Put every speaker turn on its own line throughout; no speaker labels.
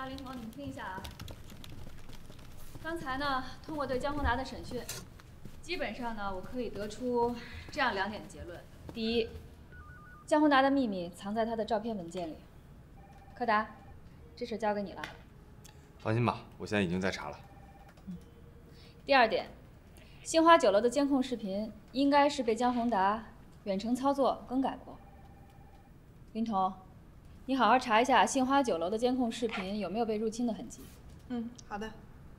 达、林彤，你们听一下啊。刚才呢，通过对江宏达的审讯，基本上呢，我可以得出这样2点结论：第一，江宏达的秘密藏在他的照片文件里。柯达，这事交给你了。
放心吧，我现在已经在查了。
第二点，杏花酒楼的监控视频应该是被江宏达远程操作更改过。林彤，你好好查一下杏花酒楼的监控视频有没有被入侵的痕迹。
嗯，好的。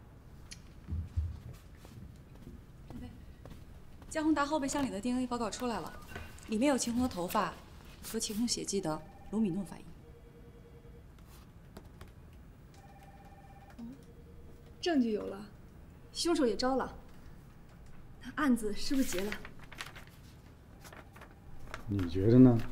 江宏达后备箱里的 DNA 报告出来了，里面有秦红的头发和秦红血迹的卢米诺反应。
证据有了，凶手也招了，那案子是不是结了？
你觉得呢？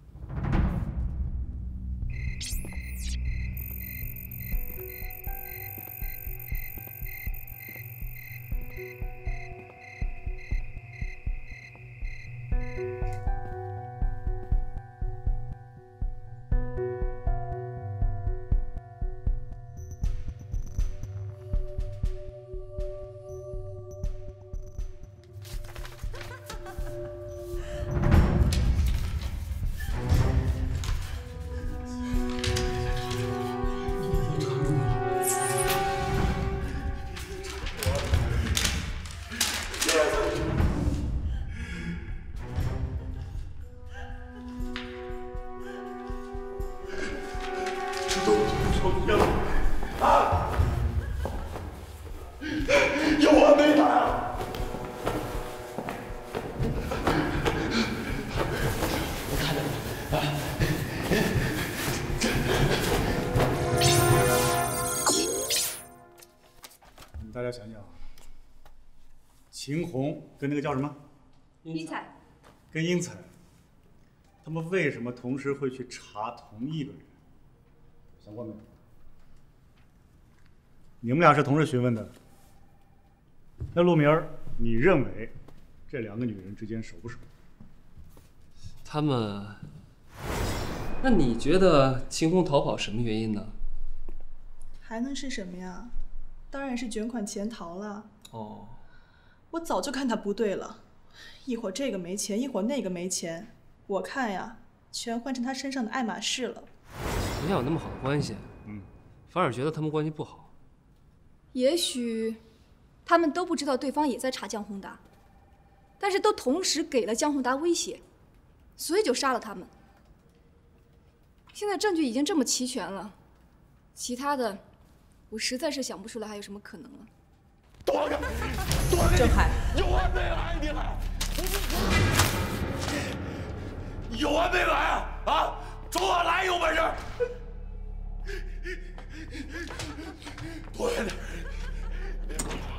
大家想想啊，秦红跟那个叫什么
英彩，
跟英彩，他们为什么同时会去查同一个人？想过没有？你们俩是同时询问的。那陆明儿，你认为这2个女人之间熟不熟？
他们，那你觉得秦红逃跑什么原因呢？
还能是什么呀？当然是卷款潜逃了。
哦，
我早就看他不对了，一会儿这个没钱，一会儿那个没钱，我看呀，全换成他身上的爱马仕了。
不像有那么好的关系，反而觉得他们关系不好。
也许他们都不知道对方也在查江宏达，但是都同时给了江宏达威胁，所以就杀了他们。现在证据已经这么齐全了，其他的我实在是想不出来还有什么可能了。
躲开！躲开！
郑海，
有完没完？你还有完没完啊？啊！冲我来有本事！躲开点！别过来！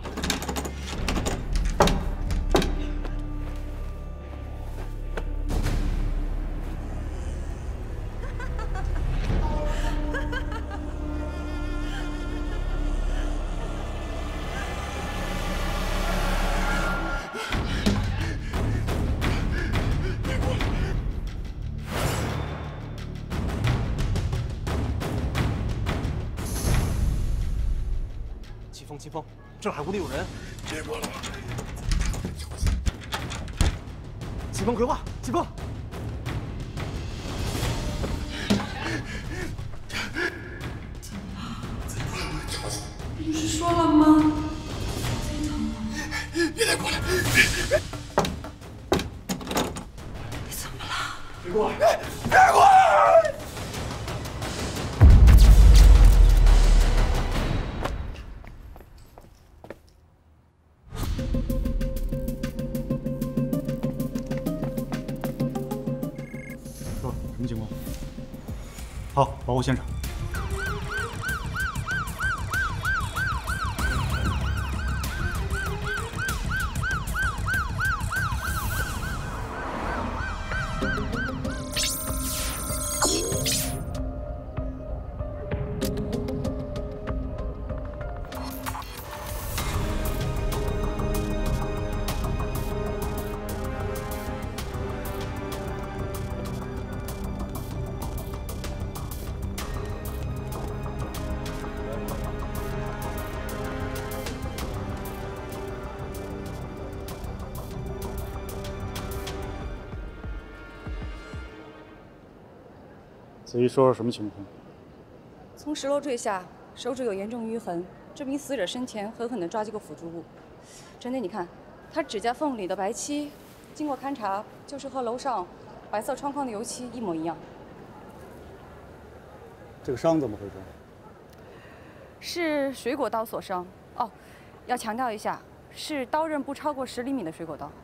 齐峰，这海屋里有人！
别过来！
齐峰，回话！齐峰，
不是说了吗？
别再过来！
你怎么了？
别过来！别过来！
什么情况？好，保护现场。 子怡说说什么情况？
从10楼坠下，手指有严重淤痕，证明死者生前狠狠地抓几个辅助物。陈队，你看，他指甲缝里的白漆，经过勘查，就是和楼上白色窗框的油漆一模一样。
这个伤怎么回事？
是水果刀所伤。哦，要强调一下，是刀刃不超过10厘米的水果刀。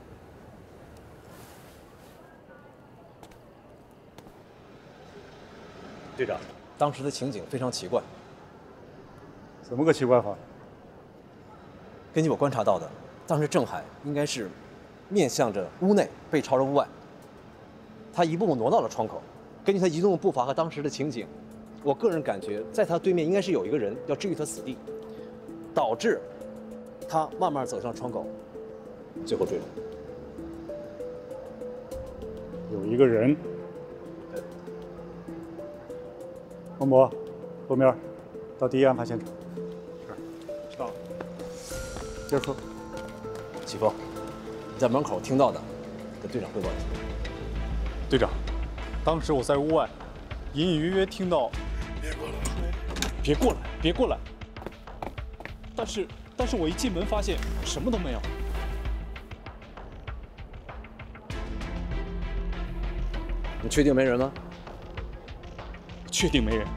队长，当时的情景非常奇怪。
怎么个奇怪法？
根据我观察到的，当时郑海应该是面向着屋内，背朝着屋外。他一步步挪到了窗口。根据他移动的步伐和当时的情景，我个人感觉，在他对面应该是有一个人要置于他死地，导致他慢慢走向窗口，最后坠落。
有一个人。孟博，陆明，到第一案发现场。是，知道了。接着说。
启峰，你在门口听到的，跟队长汇报一下。
队长，当时我在屋外，隐隐约约听到“别过来，别过来，别过来”。但是我一进门发现什么都没有。
你确定没人吗？
确定没人。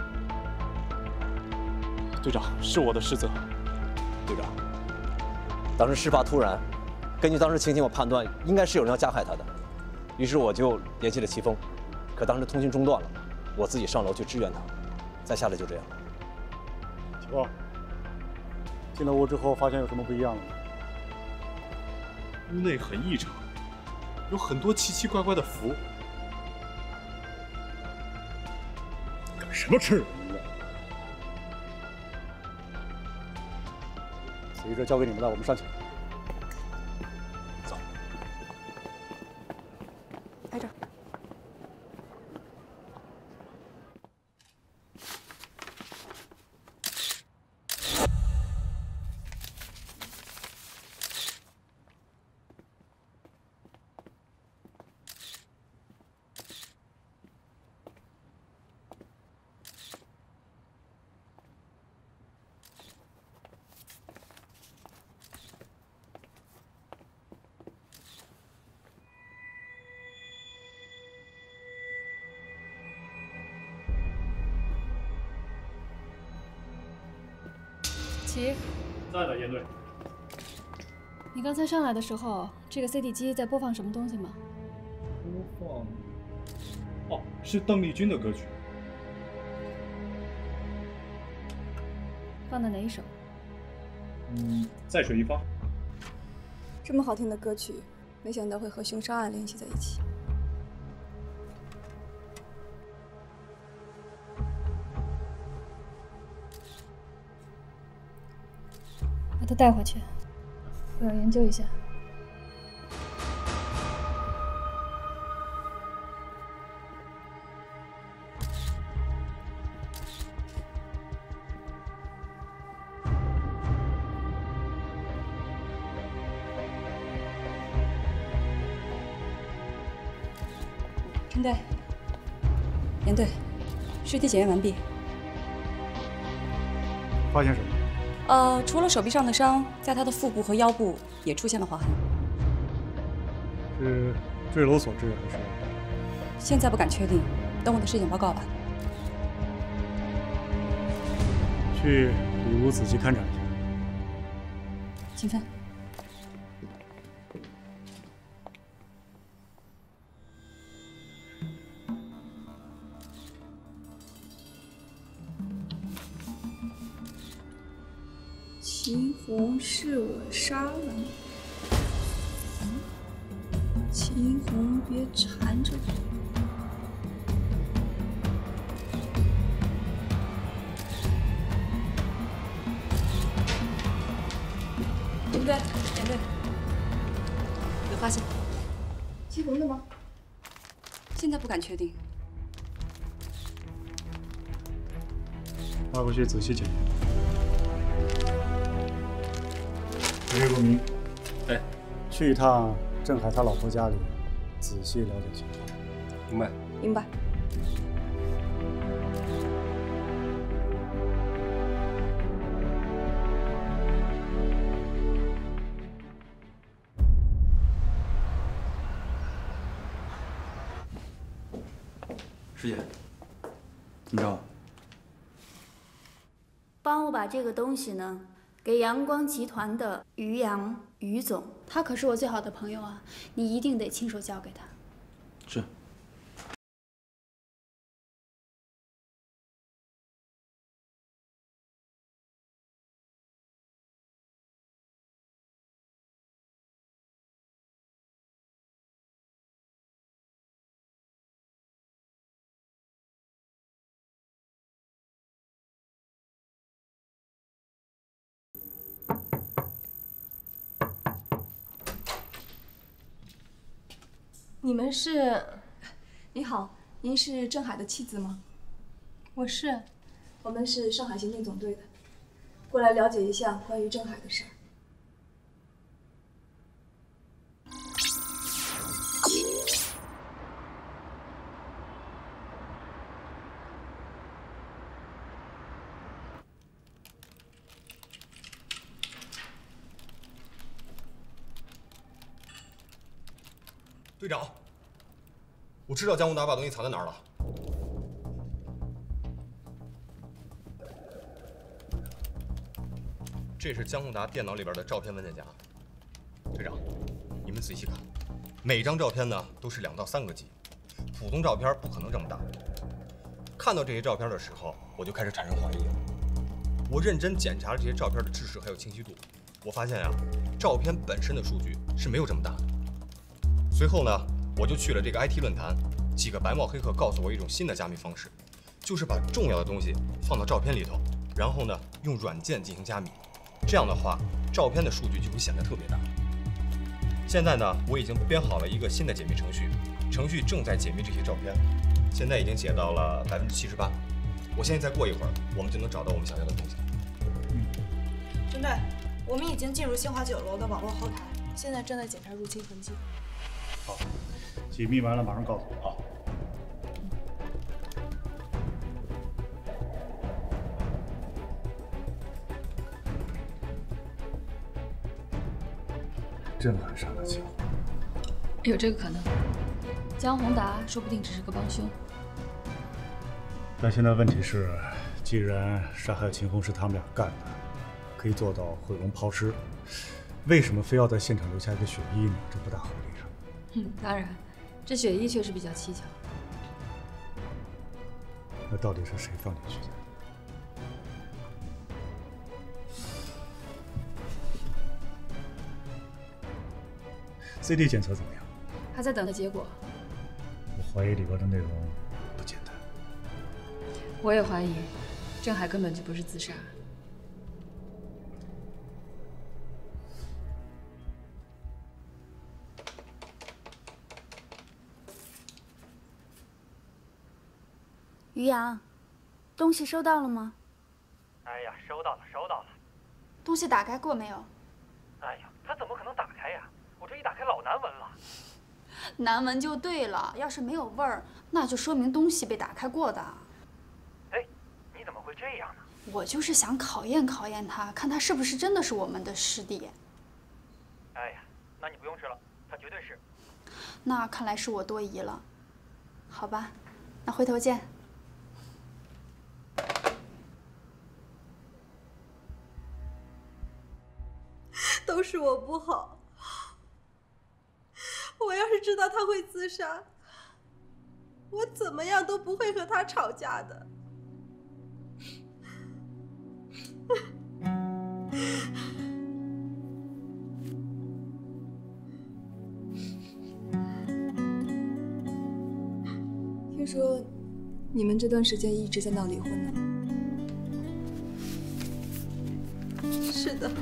队长，是我的失责。
队长，当时事发突然，根据当时情形，我判断应该是有人要加害他的，于是我就联系了齐峰，可当时通讯中断了，我自己上楼去支援他，再下来就这样。
启峰，进了屋之后发现有什么不一样吗？
屋内很异常，有很多奇奇怪怪的符。
干什么吃人的？子怡这交给你们了，我们上去。走。
挨着。
齐，
在的，严队。
你刚才上来的时候，这个 CD 机在播放什么东西吗？
播放……哦，是邓丽君的歌曲。
放的哪一首？
在水一方。
这么好听的歌曲，没想到会和凶杀案联系在一起。
把它带回去，我要研究一下。
陈队，严队，尸体检验完毕。
发现什么？
除了手臂上的伤，在他的腹部和腰部也出现了划痕。
是坠楼所致还是？
现在不敢确定，等我的尸检报告吧。
去里屋仔细勘察一下。
秦帆。
秦红是我杀了你，秦红别缠着我。
严队，严队，有发现？
秦红的吗？
现在不敢确定。
拿回去仔细检验。陈路明，
哎，
去一趟郑海他老婆家里，仔细了解情况。
明白。
明白。
师姐，怎么着？
帮我把这个东西呢，给阳光集团的于洋于总，他可是我最好的朋友啊，你一定得亲手交给他。
是。
你们是？你好，您是郑海的妻子吗？
我是。
我们是上海刑警总队的，过来了解一下关于郑海的事儿。
队长，我知道江宏达把东西藏在哪儿了。这是江宏达电脑里边的照片文件夹。队长，你们仔细看，每张照片呢都是2到3个 G， 普通照片不可能这么大。看到这些照片的时候，我就开始产生怀疑了。我认真检查了这些照片的制式还有清晰度，我发现呀，照片本身的数据是没有这么大的。随后呢，我就去了这个 IT 论坛，几个白帽黑客告诉我一种新的加密方式，就是把重要的东西放到照片里头，然后呢用软件进行加密，这样的话照片的数据就会显得特别大。现在呢，我已经编好了一个新的解密程序，程序正在解密这些照片，现在已经解到了78%。我相信再过一会儿，我们就能找到我们想要的东西。
侦队，我们已经进入新华9楼的网络后台，现在正在检查入侵痕迹。
好，解密完了马上告诉我啊。郑海杀了江，
有这个可能。江宏达说不定只是个帮凶。
但现在问题是，既然杀害秦红是他们俩干的，可以做到毁容抛尸，为什么非要在现场留下一个血衣呢？这不大合理啊。
当然，这血衣确实比较蹊跷。
那到底是谁放进去的？CD 检测怎么样？
还在等着结果。
我怀疑里边的内容不简单。
我也怀疑，郑海根本就不是自杀。
于洋，东西收到了吗？
哎呀，收到了，收到了。
东西打开过没有？
哎呀，他怎么可能打开呀？我这一打开老难闻了。
难闻就对了，要是没有味儿，那就说明东西被打开过的。
哎，你怎么会这样呢？
我就是想考验考验他，看他是不是真的是我们的师弟。
哎呀，那你不用吃了，他绝对是。
那看来是我多疑了。好吧，那回头见。
都是我不好。我要是知道他会自杀，我怎么样都不会和他吵架的。
听说你们这段时间一直在闹离婚呢？
是的，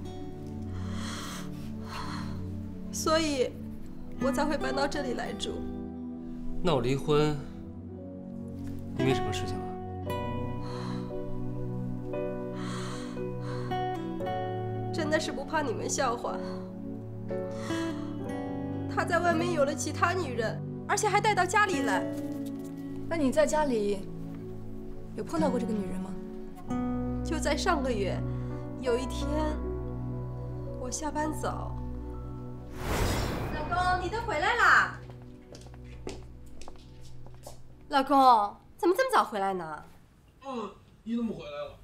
所以我才会搬到这里来住。
闹离婚，因为什么事情啊？
真的是不怕你们笑话。他在外面有了其他女人，而且还带到家里来。
那你在家里有碰到过这个女人吗？
就在上个月，有一天我下班早。老公，你都回来啦？ 老公，怎么这么早回来呢？
你怎么回来了？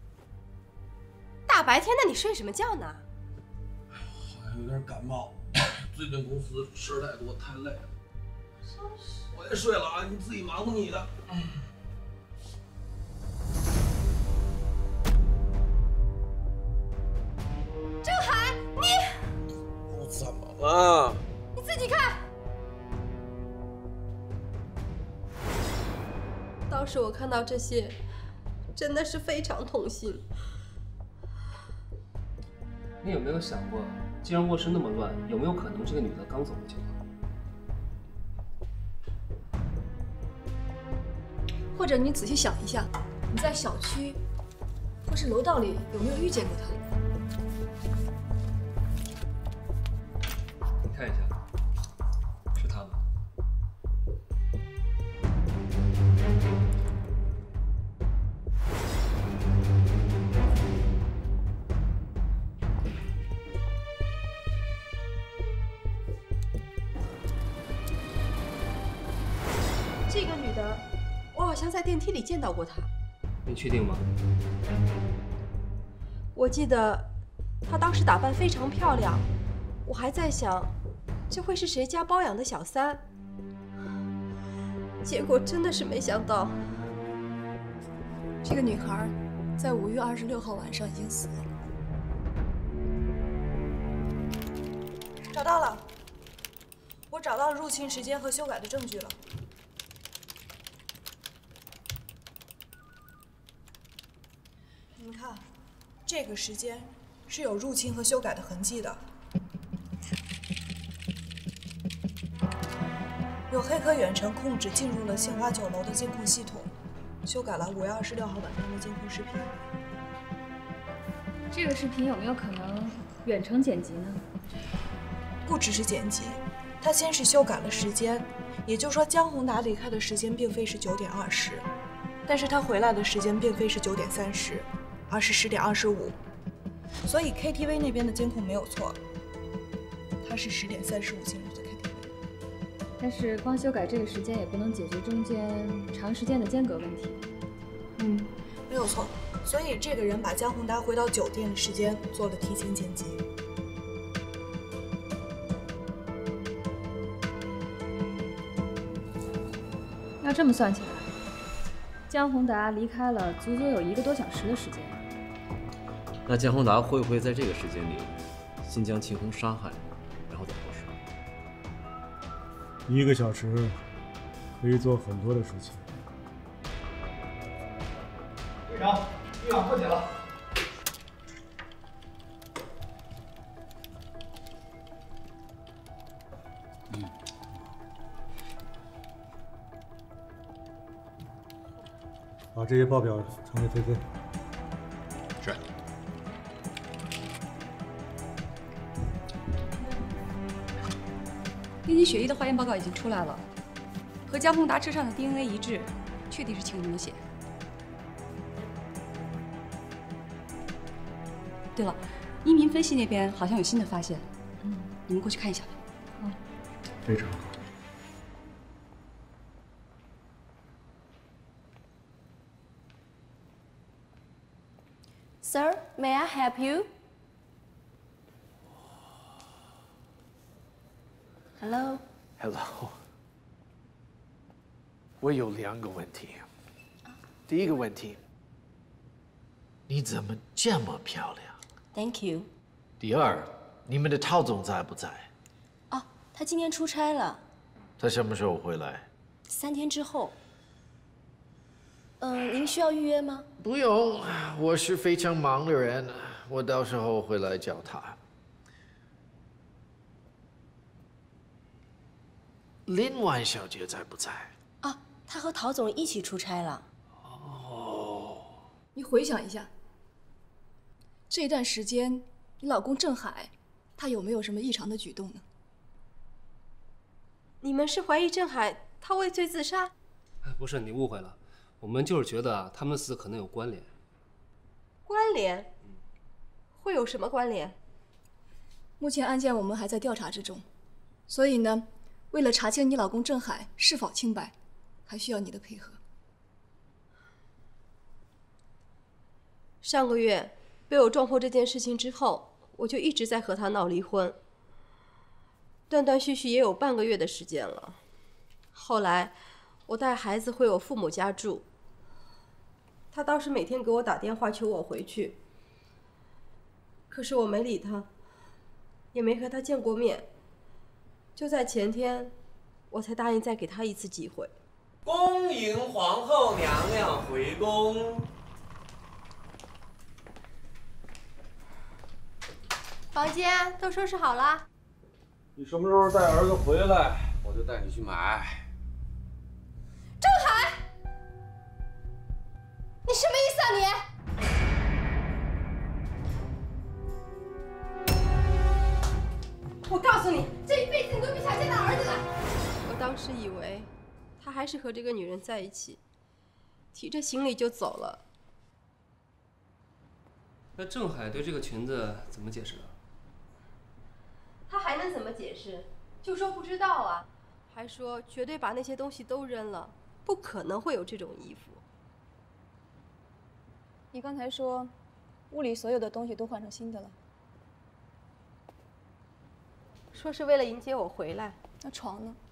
大白天的，你睡什么觉呢？
好像有点感冒，最近公司事太多，太累了。我也睡了啊，你自己忙活你的。
郑海，你
我怎么了？
你自己看。当时我看到这些，真的是非常痛心。
你有没有想过，既然卧室那么乱，有没有可能这个女的刚走不久？
或者你仔细想一下，你在小区或是楼道里有没有遇见过她？
你看一下，是她吗？
这个女的，我好像在电梯里见到过她。
你确定吗？
我记得她当时打扮非常漂亮，我还在想，这会是谁家包养的小三？结果真的是没想到，
这个女孩在5月26号晚上已经死了。找到了，我找到了入侵时间和修改的证据了。你们看，这个时间是有入侵和修改的痕迹的。有黑客远程控制进入了杏花酒楼的监控系统，修改了5月26号晚上的监控视频。
这个视频有没有可能远程剪辑呢？
不只是剪辑，他先是修改了时间，也就是说江宏达离开的时间并非是9点20，但是他回来的时间并非是9点30，而是10点25，所以 KTV 那边的监控没有错，他是10点35进入的 KTV。
但是光修改这个时间也不能解决中间长时间的间隔问题。
没有错，所以这个人把江宏达回到酒店的时间做了提前剪辑。
要这么算起来，江宏达离开了足足有1个多小时的时间。
那江宏达会不会在这个时间里先将秦红杀害，然后再抛尸
？1个小时可以做很多的事情。
队长，一网破解了。
把这些报表传给菲菲。
是。
编辑血液的化验报告已经出来了，和江宏达车上的 DNA 一致，确定是秦红的血。对了，音频分析那边好像有新的发现，你们过去看一下吧。
非常好。
Sir, may I help you? Hello.
Hello. 我有2个问题。第一个问题，你怎么这么漂亮
Thank you.
第二，你们的陶总在不在？
哦，他今天出差了。
他什么时候回来
？3天之后。您需要预约吗？
不用，我是非常忙的人，我到时候会来找他。林婉小姐在不在？
啊，她和陶总一起出差了。
哦。
你回想一下，这段时间你老公郑海，他有没有什么异常的举动呢？
你们是怀疑郑海他畏罪自杀？
不是，你误会了。我们就是觉得他们4可能有关联。
关联？会有什么关联？
目前案件我们还在调查之中，所以呢，为了查清你老公郑海是否清白， 还需要你的配合。
上个月被我撞破这件事情之后，我就一直在和他闹离婚，断断续续也有半个月的时间了。后来我带孩子回我父母家住，他倒是每天给我打电话求我回去，可是我没理他，也没和他见过面。就在前天，我才答应再给他一次机会。
恭迎皇后娘娘回宫。
房间都收拾好了。
你什么时候带儿子回来，我就带你去买。
郑海，你什么意思啊你？我告诉你，这一辈子你都别想见到儿子了。我当时以为他还是和这个女人在一起，提着行李就走了。
那郑海对这个裙子怎么解释的？
他还能怎么解释？就说不知道啊，还说绝对把那些东西都扔了，不可能会有这种衣服。
你刚才说，屋里所有的东西都换成新的了，
说是为了迎接我回来。
那床呢？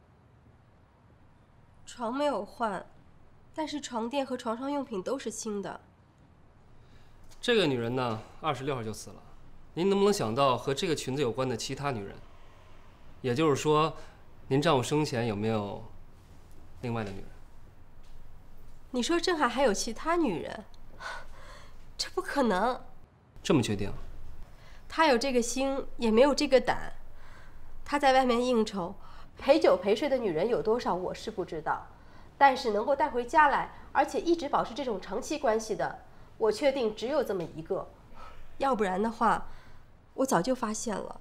床没有换，但是床垫和床上用品都是新的。
这个女人呢，26号就死了。您能不能想到和这个裙子有关的其他女人？也就是说，您丈夫生前有没有另外的女人？
你说郑海还有其他女人？这不可能。
这么确定？
他有这个心，也没有这个胆。他在外面应酬，陪酒陪睡的女人有多少，我是不知道。但是能够带回家来，而且一直保持这种长期关系的，我确定只有这么一个。要不然的话，我早就发现了。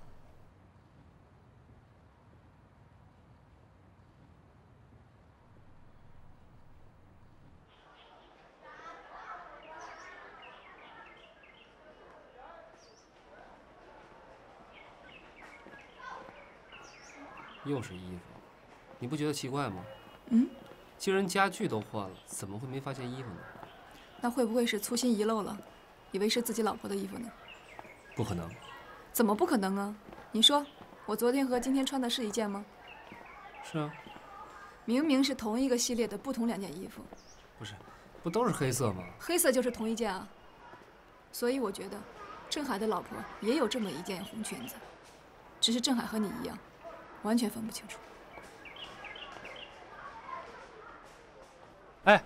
又是衣服，你不觉得奇怪吗？
嗯，
既然家具都换了，怎么会没发现衣服呢？
那会不会是粗心遗漏了，以为是自己老婆的衣服呢？
不可能。
怎么不可能啊？你说，我昨天和今天穿的是一件吗？
是啊。
明明是同一个系列的不同2件衣服。
不是，不都是黑色吗？
黑色就是同一件啊。所以我觉得，郑海的老婆也有这么一件红裙子，只是郑海和你一样，完全分不清楚。
哎，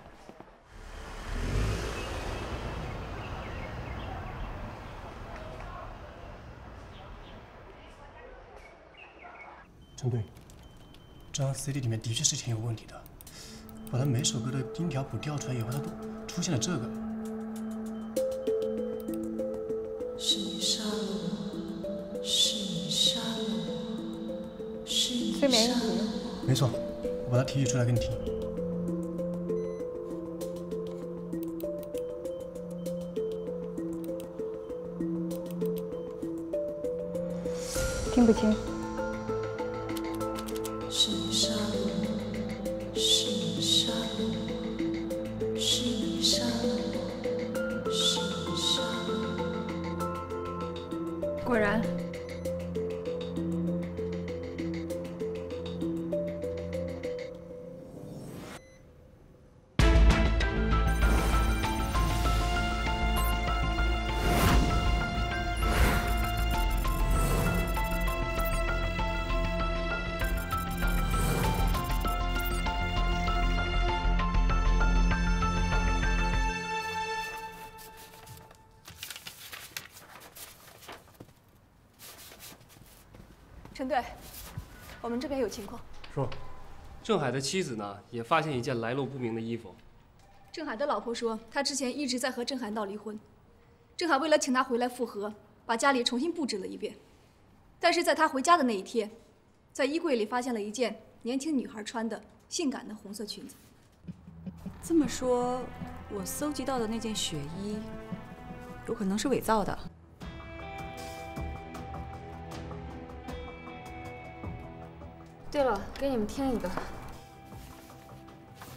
陈队，这张 CD 里面的确是挺有问题的，把他每首歌的音条谱调出来以后，他都出现了这个。
是你杀了我，是你杀了我，是你
催眠音符。
没错，我把它提取出来给你听。
听不清。
是你杀了我，是你杀了我，是你杀了我，是你杀了我。
果然。陈队，我们这边有情况。
说，
郑海的妻子呢，也发现一件来路不明的衣服。
郑海的老婆说，他之前一直在和郑海闹离婚。郑海为了请他回来复合，把家里重新布置了一遍。但是在他回家的那一天，在衣柜里发现了一件年轻女孩穿的性感的红色裙子。
这么说，我搜集到的那件血衣，有可能是伪造的。
对了，给你们听一个。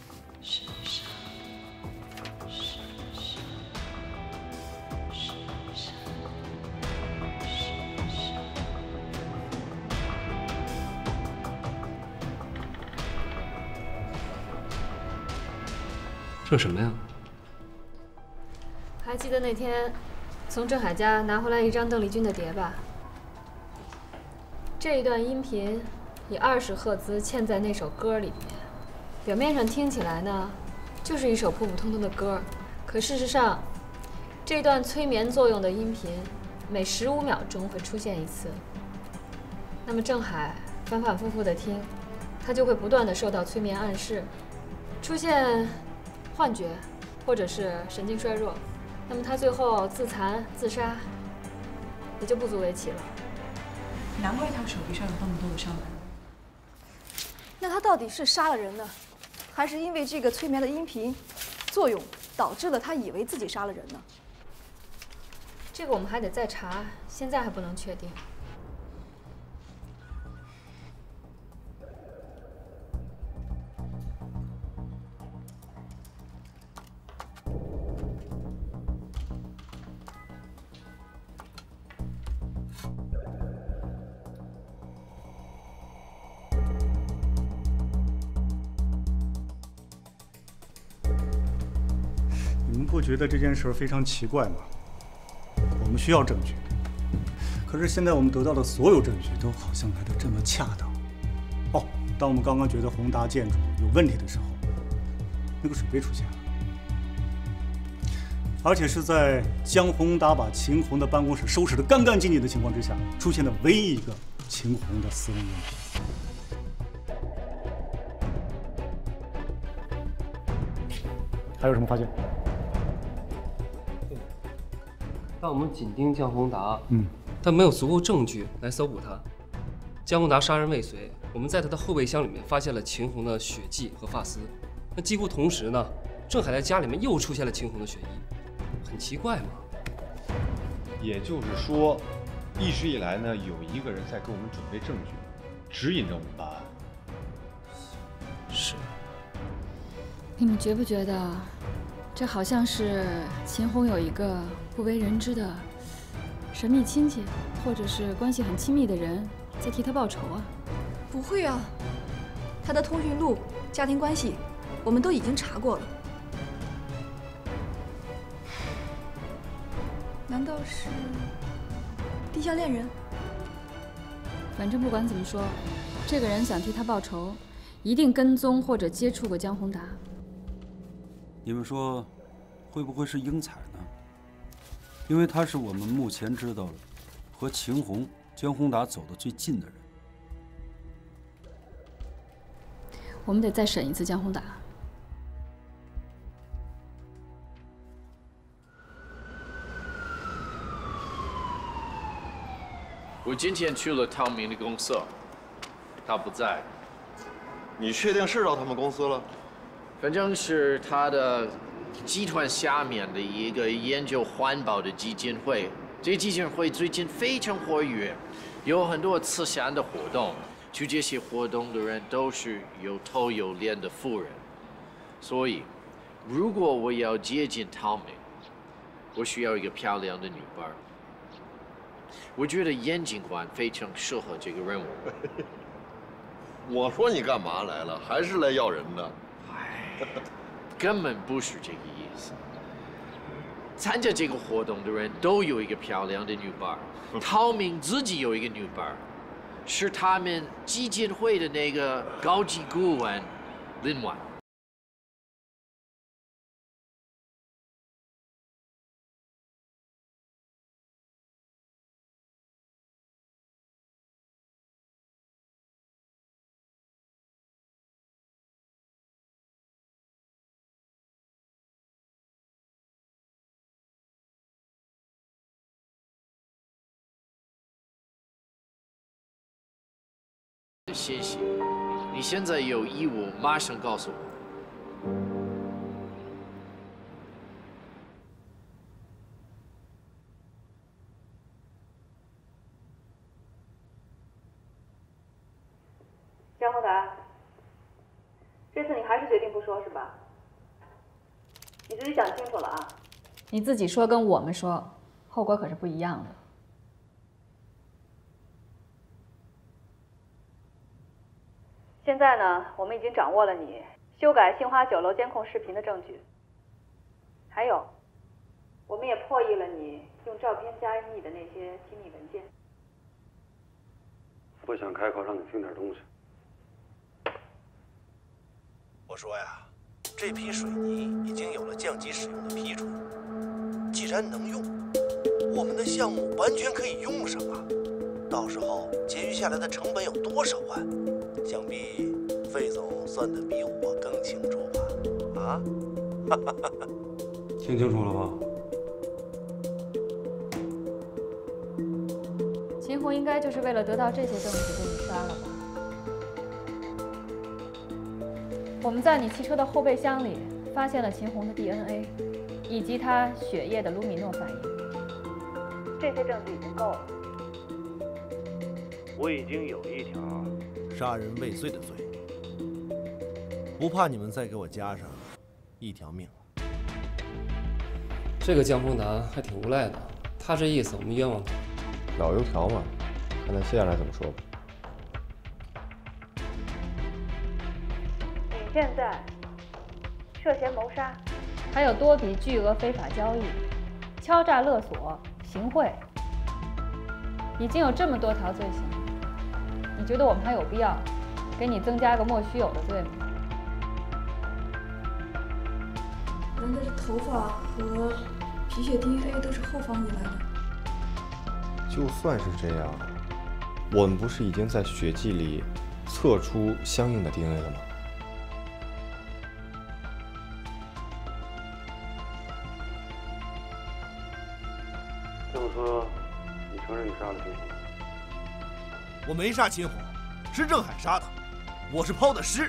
这什么呀？
还记得那天从郑海家拿回来一张邓丽君的碟吧？这一段音频以20赫兹嵌在那首歌里面，表面上听起来呢，就是一首普普通通的歌，可事实上，这段催眠作用的音频每15秒钟会出现一次。那么郑海反反复复的听，他就会不断的受到催眠暗示，出现幻觉，或者是神经衰弱。那么他最后自残自杀，也就不足为奇了。
难怪他手臂上有那么多的伤痕。
那他到底是杀了人呢，还是因为这个催眠的音频作用导致了他以为自己杀了人呢？
这个我们还得再查，现在还不能确定。
你们不觉得这件事非常奇怪吗？我们需要证据，可是现在我们得到的所有证据都好像来得这么恰当。哦，当我们刚刚觉得宏达建筑有问题的时候，那个水杯出现了，而且是在江宏达把秦红的办公室收拾得干干净净的情况之下，出现的唯一一个秦红的私人用品。还有什么发现？
但我们紧盯江宏达，但没有足够证据来搜捕他。江宏达杀人未遂，我们在他的后备箱里面发现了秦红的血迹和发丝。那几乎同时呢，郑海在家里面又出现了秦红的血迹，很奇怪嘛。
也就是说，一直以来呢，有一个人在给我们准备证据，指引着我们办案。
是。
你们觉不觉得，这好像是秦红有一个不为人知的神秘亲戚，或者是关系很亲密的人在替他报仇啊？
不会啊，他的通讯录、家庭关系，我们都已经查过了。难道是地下恋人？
反正不管怎么说，这个人想替他报仇，一定跟踪或者接触过江宏达。
你们说，会不会是英彩呢？因为他是我们目前知道的和秦红、江宏达走得最近的人。
我们得再审一次江宏达。
我今天去了汤明的公司，他不在。
你确定是到他们公司了？
反正是他的集团下面的一个研究环保的基金会。这个基金会最近非常活跃，有很多慈善的活动。去这些活动的人都是有头有脸的富人，所以如果我要接近汤明，我需要一个漂亮的女伴。我觉得严警官非常适合这个任务。
我说你干嘛来了？还是来要人的？
根本不是这个意思。参加这个活动的人都有一个漂亮的女伴，汤明自己有一个女伴，是他们基金会的那个高级顾问林婉。谢谢，你现在有义务马上告诉我。
江宏达，这次你还是决定不说是吧？你自己想清楚了啊！你自己说跟我们说，后果可是不一样的。现在呢，我们已经掌握了你修改杏花酒楼监控视频的证据， 还有，我们也破译了你用照片加密的那些机密文件。
不想开口让你听点东西。
我说呀，这批水泥已经有了降级使用的批准，既然能用，我们的项目完全可以用上啊！到时候节约下来的成本有多少万？想必费总算得比我更清楚吧？啊？
听清楚了吧？
秦红应该就是为了得到这些证据被你杀了吧？我们在你汽车的后备箱里发现了秦红的 DNA， 以及他血液的卢米诺反应。这些证据已经够了。
我已经有一条杀人未遂的罪，不怕你们再给我加上一条命了。
这个江宏达还挺无赖的，他这意思我们冤枉他。
老油条嘛，看他接下来怎么说吧。
你现在涉嫌谋杀，还有多笔巨额非法交易、敲诈勒索、行贿，已经有这么多条罪行，你觉得我们还有必要给你增加个莫须有的罪吗？
难道这头发和皮屑 DNA 都是后方移来的？
就算是这样，我们不是已经在血迹里测出相应的 DNA 了吗？
这么说，你承认你杀了秦红？
我没杀秦红，是郑海杀的，我是抛的尸。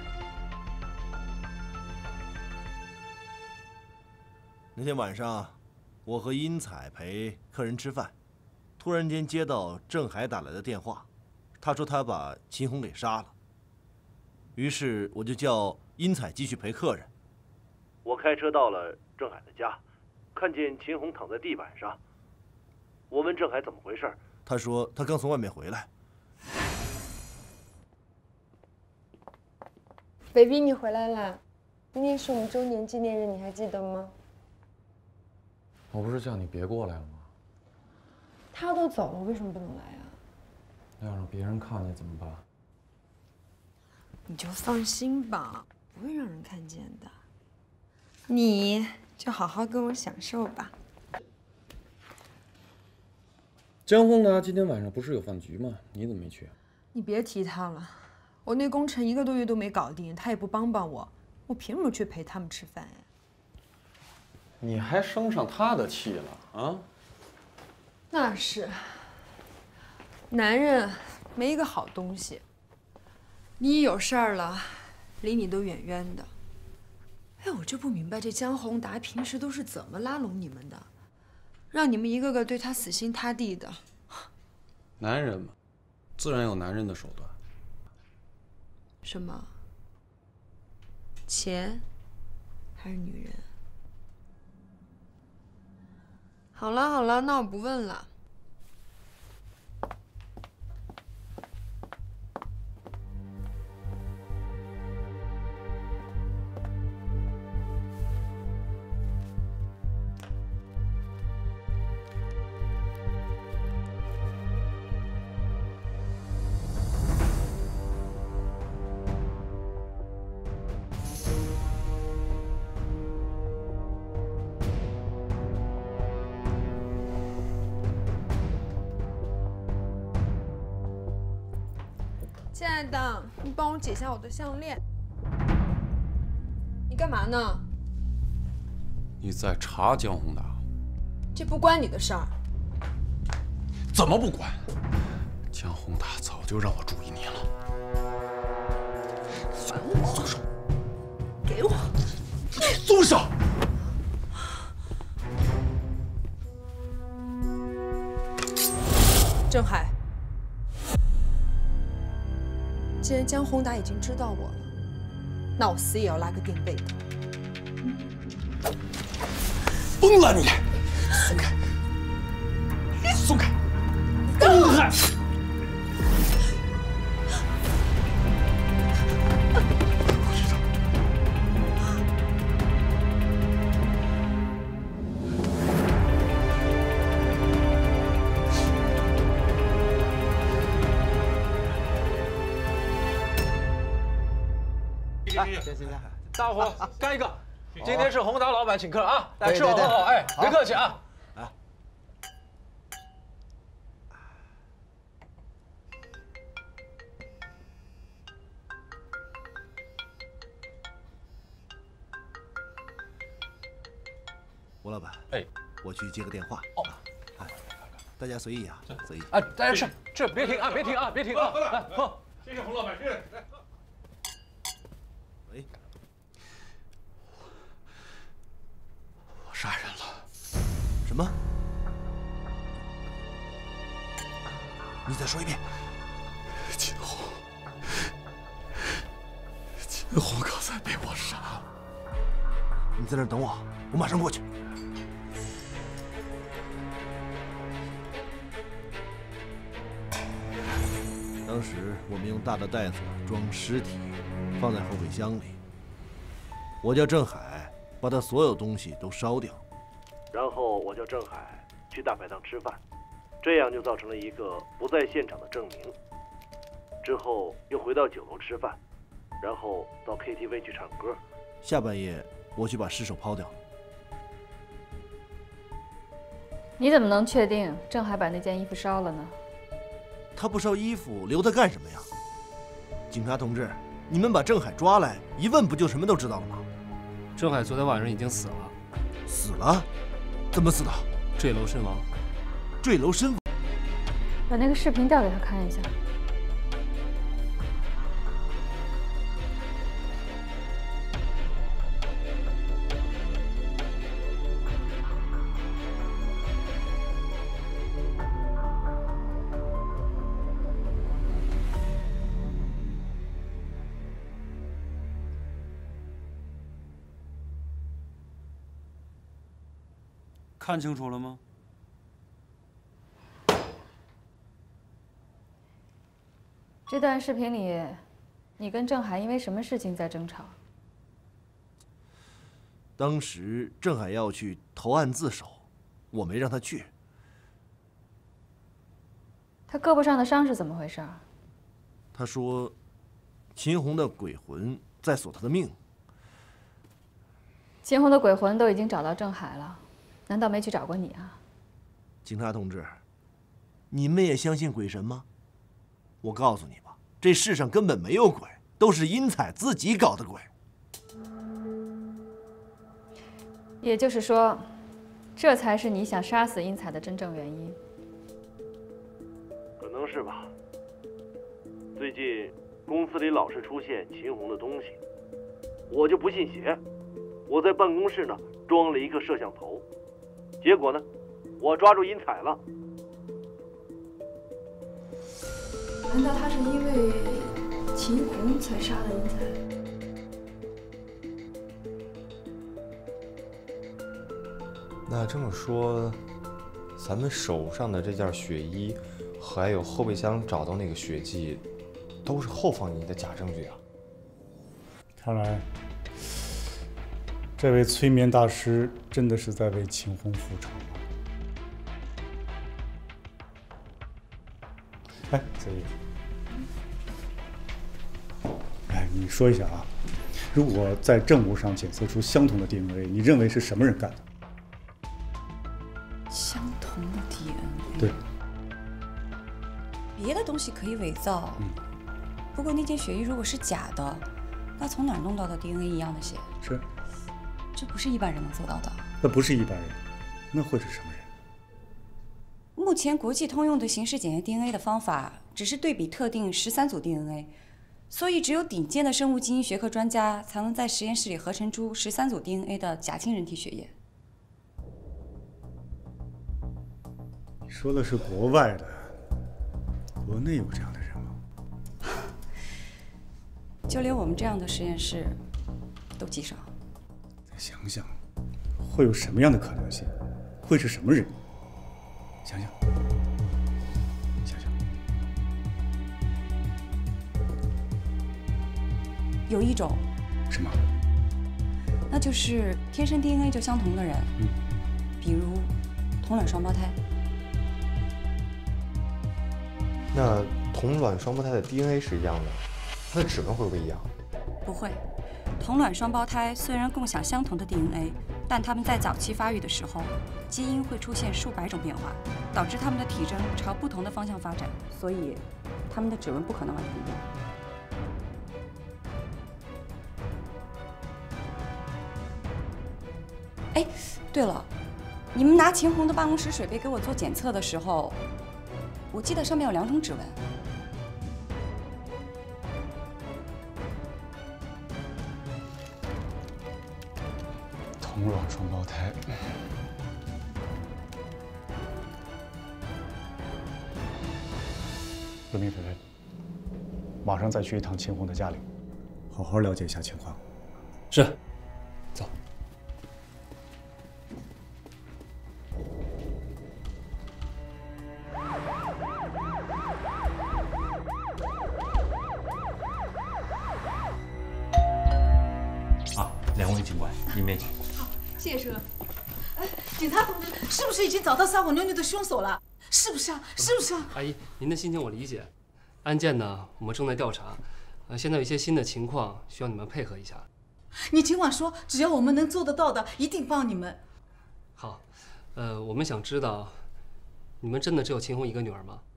那天晚上，我和殷彩陪客人吃饭，突然间接到郑海打来的电话，他说他把秦红给杀了。于是我就叫殷彩继续陪客人。我开车到了郑海的家，看见秦红躺在地板上。我问郑海怎么回事，他说他刚从外面回来。
baby， 你回来啦！明天是我们周年纪念日，你还记得吗？
我不是叫你别过来了吗？
他都走了，为什么不能来啊？
要让别人看见怎么办？
你就放心吧，不会让人看见的。你就好好跟我享受吧。
江宏达今天晚上不是有饭局吗？你怎么没去？
你别提他了，我那工程1个多月都没搞定，他也不帮帮我，我凭什么去陪他们吃饭呀？
你还生上他的气了啊？
那是，男人没一个好东西。你一有事儿了，离你都远远的。哎，我就不明白这江宏达平时都是怎么拉拢你们的，让你们一个个对他死心塌地的。
男人嘛，自然有男人的手段。
什么？钱，还是女人？好了好了，那我不问了。亲爱的，你帮我解下我的项链。你干嘛呢？
你在查江宏达？
这不关你的事儿。
怎么不管？江宏达早就让我注意你了。松手！
给我！
松手！
郑海。既然江宏达已经知道我了，那我死也要拉个垫背的。
疯了你！松开！松开！松开！
行。
大伙干一个！今天是宏达老板请客啊，来吃好喝好，哎，别客气啊。
来，吴老板，
哎，
我去接个电话。哦，哎，大家随意啊，随意。
啊，大家吃，别停啊，别停啊，别停啊！来，喝。
谢谢洪老板，谢谢。
喂，
我杀人了。
什么？你再说一遍。
秦红刚才被我杀了。
你在那儿等我，我马上过去。当时我们用大的袋子装尸体，放在后备箱里。我叫郑海，把他所有东西都烧掉，然后我叫郑海去大排档吃饭，这样就造成了一个不在现场的证明。之后又回到酒楼吃饭，然后到 KTV 去唱歌。下半夜我去把尸首抛掉了。
你怎么能确定郑海把那件衣服烧了呢？
他不烧衣服，留他干什么呀？警察同志，你们把郑海抓来，一问不就什么都知道了吗？
郑海昨天晚上已经死了。
死了？怎么死的？
坠楼身亡。
坠楼身亡？
把那个视频调给他看一下。
看清楚了吗？
这段视频里，你跟郑海因为什么事情在争吵？
当时郑海要去投案自首，我没让他去。
他胳膊上的伤是怎么回事？
他说，秦红的鬼魂在索他的命。
秦红的鬼魂都已经找到郑海了。难道没去找过你啊？
警察同志，你们也相信鬼神吗？我告诉你吧，这世上根本没有鬼，都是英彩自己搞的鬼。
也就是说，这才是你想杀死英彩的真正原因。
可能是吧。最近公司里老是出现秦红的东西，我就不信邪。我在办公室呢装了一个摄像头。结果呢，我抓住英彩了。
难道他是因为秦红才杀了英彩？
那这么说，咱们手上的这件血衣，还有后备箱找到那个血迹，都是后方你的假证据啊！
看来，这位催眠大师真的是在为秦红复仇啊！哎，泽毅，哎，你说一下啊，如果在证物上检测出相同的 DNA， 你认为是什么人干的？
相同的 DNA。
对。
别的东西可以伪造，不过那件血衣如果是假的，那从哪儿弄到的 DNA 一样的血？
是。
这不是一般人能做到的。
那不是一般人，那会是什么人？
目前国际通用的刑事检验 DNA 的方法只是对比特定13组 DNA， 所以只有顶尖的生物基因学科专家才能在实验室里合成出13组 DNA 的假亲人体血液。
你说的是国外的，国内有这样的人吗？
就连我们这样的实验室都极少。
再想想，会有什么样的可能性？会是什么人？想想，想想。
有一种。
什么？
那就是天生 DNA 就相同的人，比如同卵双胞胎。
那同卵双胞胎的 DNA 是一样的，它的指纹会不会一样？
不会， 同卵双胞胎虽然共享相同的 DNA， 但他们在早期发育的时候，基因会出现数百种变化，导致他们的体征朝不同的方向发展，所以他们的指纹不可能完全一样。哎，对了，你们拿秦红的办公室水杯给我做检测的时候，我记得上面有2种指纹。
同卵双胞胎。陆明菲菲，马上再去一趟秦红的家里，好好了解一下情况。
是，走。
啊，2位警官，里面请。
谢谢叔。哎，警察同志，是不是已经找到撒谎妞妞的凶手了？是不是啊？是不是啊？
阿姨，您的心情我理解。案件呢，我们正在调查，现在有一些新的情况需要你们配合一下。
你尽管说，只要我们能做得到的，一定帮你们。
好，我们想知道，你们真的只有秦红一个女儿吗？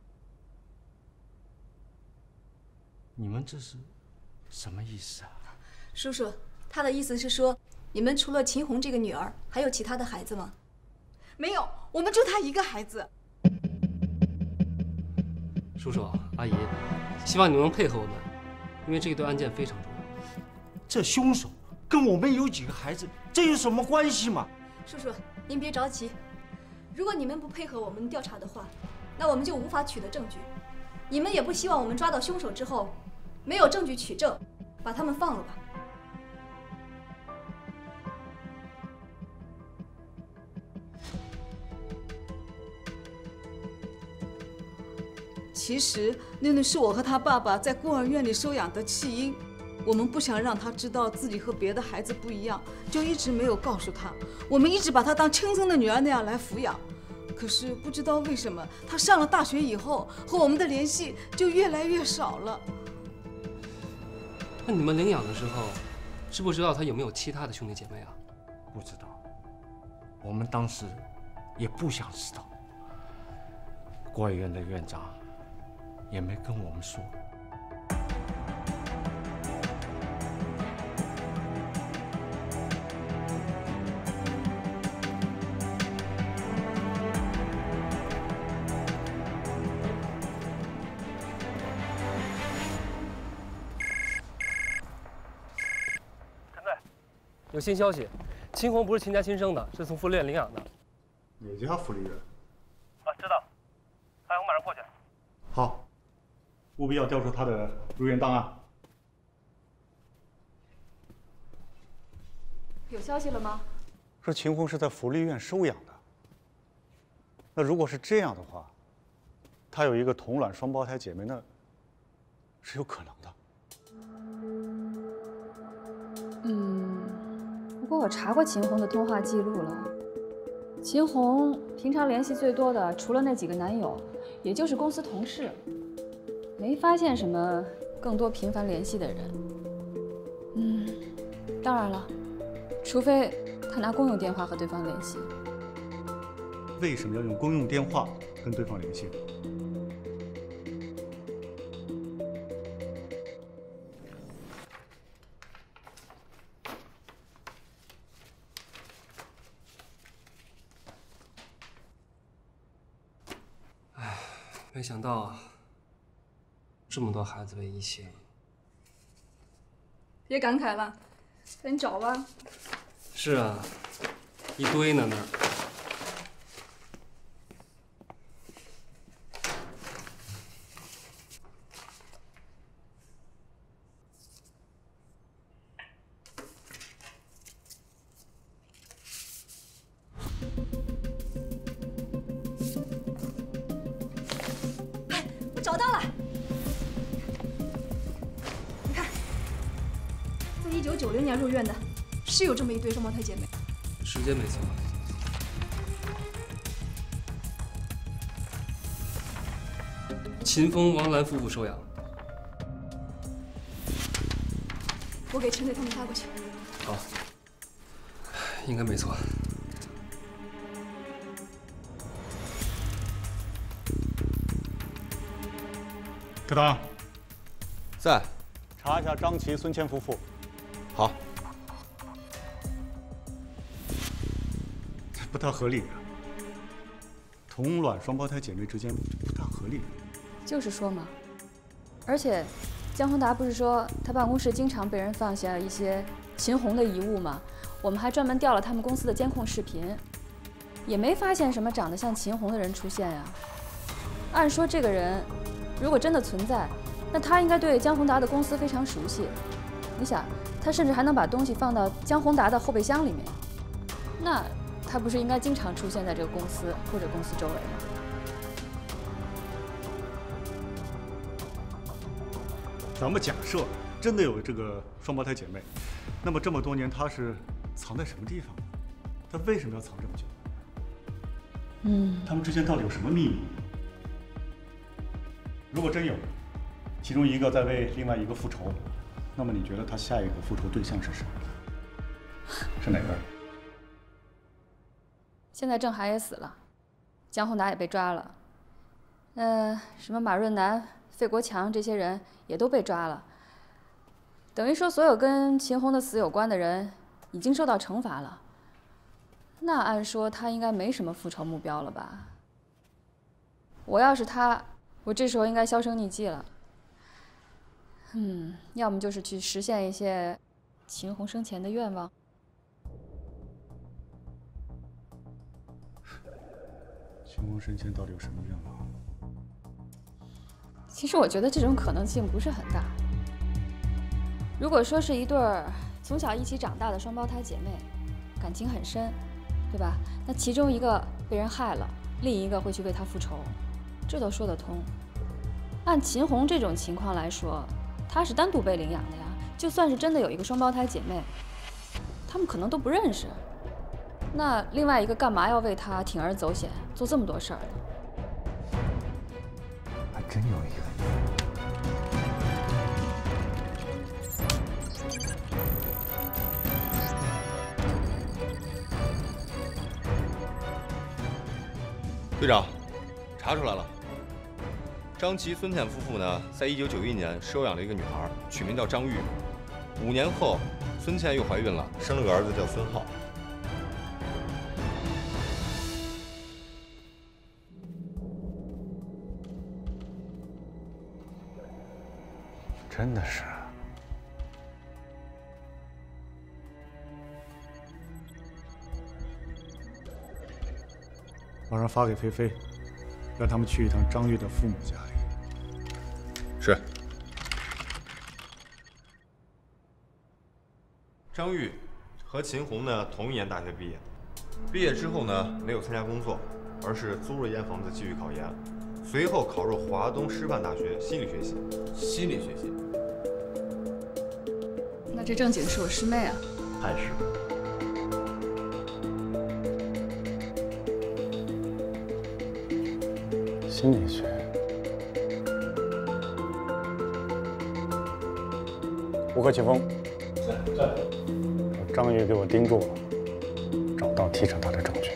你们这是什么意思啊？
叔叔，他的意思是说，你们除了秦红这个女儿，还有其他的孩子吗？
没有，我们就他一个孩子。
叔叔、阿姨，希望你们能配合我们，因为这对案件非常重要。
这凶手跟我们有几个孩子，这有什么关系吗？
叔叔，您别着急。如果你们不配合我们调查的话，那我们就无法取得证据。你们也不希望我们抓到凶手之后，没有证据取证，把他们放了吧？
其实妞妞是我和她爸爸在孤儿院里收养的弃婴，我们不想让她知道自己和别的孩子不一样，就一直没有告诉她。我们一直把她当亲生的女儿那样来抚养。可是不知道为什么，她上了大学以后，和我们的联系就越来越少了。
那你们领养的时候，知不知道她有没有其他的兄弟姐妹啊？
不知道，我们当时也不想知道。孤儿院的院长也没跟我们说。
陈队，有新消息，秦红不是秦家亲生的，是从福利院领养的。
哪家福利院？
啊，知道。哎，我马上过去。
好，务必要调出他的入院档案。
有消息了吗？
说秦红是在福利院收养的。那如果是这样的话，她有一个同卵双胞胎姐妹，那是有可能的。
不过我查过秦红的通话记录了。秦红平常联系最多的，除了那几个男友，也就是公司同事，没发现什么更多频繁联系的人。当然了，除非他拿公用电话和对方联系。
为什么要用公用电话跟对方联系？
没想到啊，这么多孩子被遗弃。
别感慨了，赶紧找吧。
是啊，一堆呢那儿。
我找到了，你看，在1990年入院的，是有这么一对双胞胎姐妹。
时间没错。秦风、王兰夫妇收养。
我给陈队他们发过去。
好，应该没错。
科长，
在。
查一下张琪、孙谦夫妇。
好。
这不大合理啊！同卵双胞胎姐妹之间不大合理。
就是说嘛，而且江宏达不是说他办公室经常被人放下一些秦红的遗物吗？我们还专门调了他们公司的监控视频，也没发现什么长得像秦红的人出现呀。按说这个人如果真的存在，那他应该对江宏达的公司非常熟悉。你想，他甚至还能把东西放到江宏达的后备箱里面，那他不是应该经常出现在这个公司或者公司周围吗？
咱们假设真的有这个双胞胎姐妹，那么这么多年她是藏在什么地方？她为什么要藏这么久？他们之间到底有什么秘密？如果真有，其中一个在为另外一个复仇，那么你觉得他下一个复仇对象是谁？是哪个？
现在郑海也死了，江宏达也被抓了，什么马润南、费国强这些人也都被抓了，等于说所有跟秦红的死有关的人已经受到惩罚了。那按说他应该没什么复仇目标了吧？我要是他，我这时候应该销声匿迹了。要么就是去实现一些秦红生前的愿望。
秦红生前到底有什么愿望？
其实我觉得这种可能性不是很大。如果说是一对从小一起长大的双胞胎姐妹，感情很深，对吧？那其中一个被人害了，另一个会去为他复仇，这都说得通。按秦红这种情况来说，她是单独被领养的呀。就算是真的有一个双胞胎姐妹，他们可能都不认识。那另外一个干嘛要为她铤而走险，做这么多事儿呢？
还真有一个。
队长，查出来了。张琪、孙倩夫妇呢，在1991年收养了一个女孩，取名叫张玉。5年后，孙倩又怀孕了，生了个儿子叫孙浩。
真的是。
马上发给菲菲，让他们去一趟张玉的父母家里。
是。张玉和秦红呢同一年大学毕业，毕业之后呢没有参加工作，而是租了一间房子继续考研，随后考入华东师范大学心理学系。心理学系。
那这正经是我师妹啊。
还是。
心理学。吴克启峰，在。张玉给我盯住了，找到提审他的证据。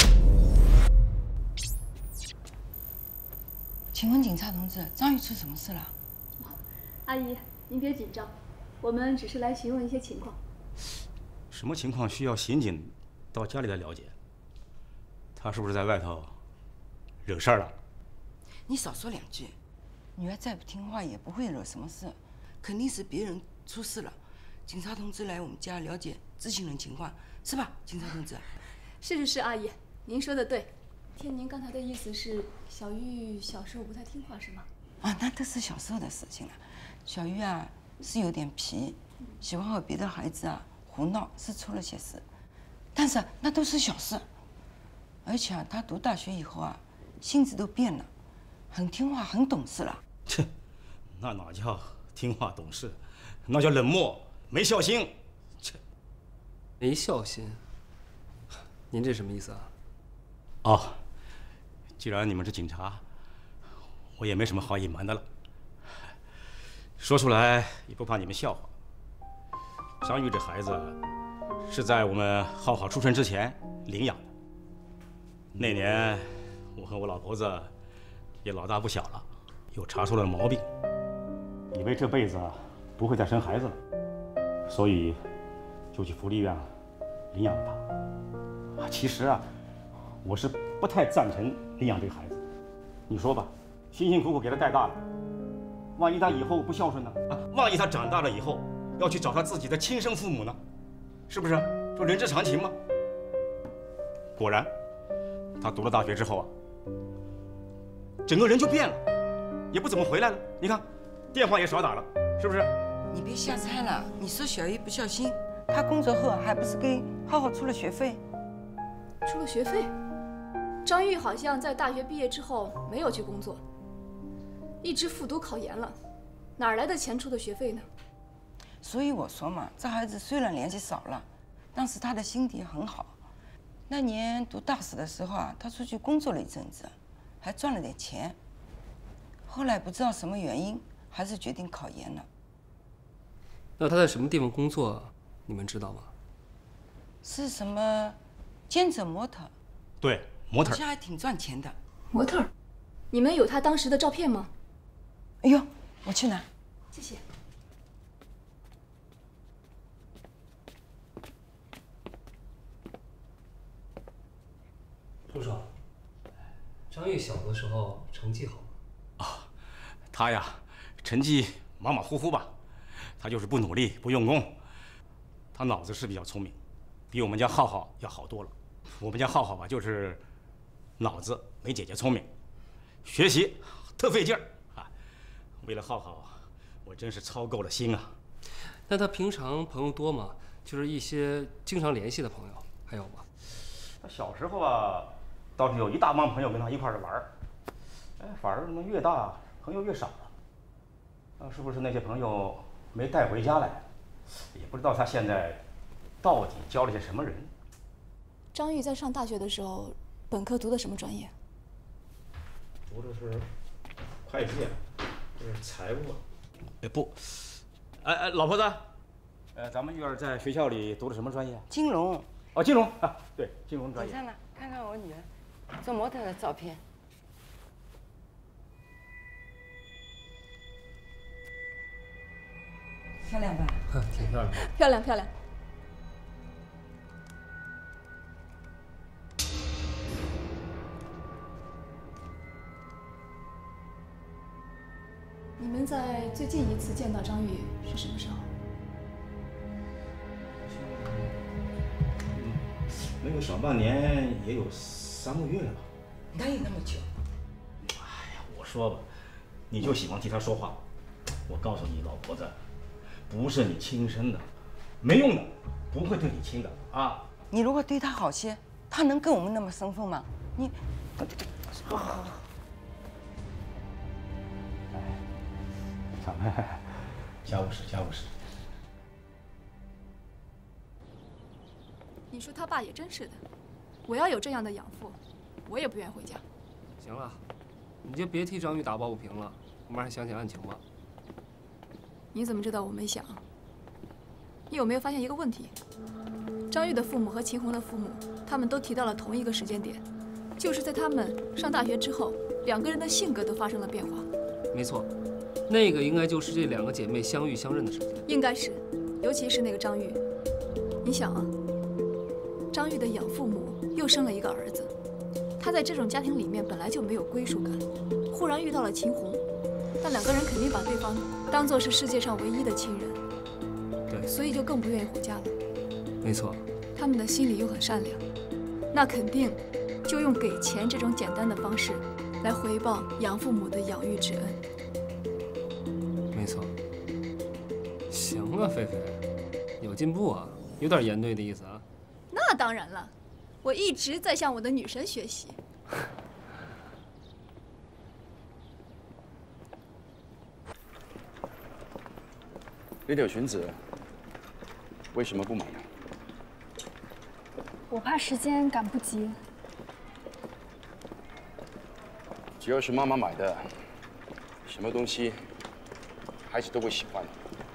请问警察同志，张玉出什么事了？
阿姨，您别紧张，我们只是来询问一些情况。
什么情况需要刑警到家里来了解？他是不是在外头惹事儿了？
你少说两句，女儿再不听话也不会惹什么事，肯定是别人出事了。警察同志来我们家了解知情人情况，是吧，警察同志？
是，阿姨，您说的对。听您刚才的意思是，小玉小时候不太听话，是吗？
啊，那都是小时候的事情了。小玉啊是有点皮，喜欢和别的孩子啊胡闹，是出了些事，但是那都是小事。而且啊，她读大学以后啊，性子都变了，很听话，很懂事了。
切，那哪叫听话懂事，那叫冷漠。没孝心，切！
没孝心，您这什么意思啊？
哦，既然你们是警察，我也没什么好隐瞒的了。说出来也不怕你们笑话。 张玉这孩子是在我们浩浩出生之前领养的。那年我和我老婆子也老大不小了，又查出了毛病，以为这辈子不会再生孩子了，所以就去福利院领养了他。其实啊，我是不太赞成领养这个孩子。你说吧，辛辛苦苦给他带大了，万一他以后不孝顺呢？万一他长大了以后要去找他自己的亲生父母呢？是不是？这人之常情嘛。果然，他读了大学之后啊，整个人就变了，也不怎么回来了。你看，电话也少打了，是不是？
你别瞎猜了。你说小玉不孝心，他工作后还不是给浩浩出了学费？
出了学费？张玉好像在大学毕业之后没有去工作，一直复读考研了，哪来的钱出的学费呢？
所以我说嘛，这孩子虽然年纪少了，但是他的心地很好。那年读大四的时候啊，他出去工作了一阵子，还赚了点钱。后来不知道什么原因，还是决定考研了。
那他在什么地方工作，你们知道吗？
是什么兼职模特？
对，模特。
好像还挺赚钱的。
模特？你们有他当时的照片吗？
哎呦，我去拿。
谢谢。
陆少，张玉小的时候成绩好吗？
他呀，成绩马马虎虎吧，他就是不努力不用功。他脑子是比较聪明，比我们家浩浩要好多了。我们家浩浩吧，就是脑子没姐姐聪明，学习特费劲儿啊。为了浩浩，我真是操够了心啊。
那他平常朋友多吗？就是一些经常联系的朋友，还有吗？
他小时候啊，倒是有一大帮朋友跟他一块儿玩儿，反而越大朋友越少了。是不是那些朋友没带回家来？也不知道他现在到底交了些什么人。
张玉在上大学的时候，本科读的什么专业？
读的是会计，这是财务。不，老婆子，咱们玉儿在学校里读的什么专业？
金融。
哦，金融啊，对，金融专业。
你看了，看看我女儿做模特的照片。漂亮吧？
挺漂亮。
漂亮漂亮。你们在最近一次见到张玉是什么时候？
没有上半年也有3个月了吧？
哪有那么久？
我说吧，你就喜欢替他说话。我告诉你，老婆子，不是你亲生的，没用的，不会对你亲的啊。
你如果对他好些，他能跟我们那么生分吗？你，好。
咱们家务事，家务事。
你说他爸也真是的，我要有这样的养父，我也不愿回家。
行了，你就别替张玉打抱不平了，我们还想想案情吧。
你怎么知道我没想？你有没有发现一个问题？张玉的父母和秦红的父母，他们都提到了同一个时间点，就是在他们上大学之后，两个人的性格都发生了变化。
没错，那个应该就是这2个姐妹相遇相认的时间。
应该是，尤其是那个张玉。你想啊，张玉的养父母又生了一个儿子，他在这种家庭里面本来就没有归属感，忽然遇到了秦红，那两个人肯定把对方当作是世界上唯一的亲人，
对，
所以就更不愿意回家了。
没错，
他们的心里又很善良，那肯定就用给钱这种简单的方式来回报养父母的养育之恩。
没错。行啊，菲菲，有进步啊，有点严对的意思啊。
那当然了，我一直在向我的女神学习。
这条裙子为什么不买呢？
我怕时间赶不及。
只要是妈妈买的，什么东西孩子都会喜欢。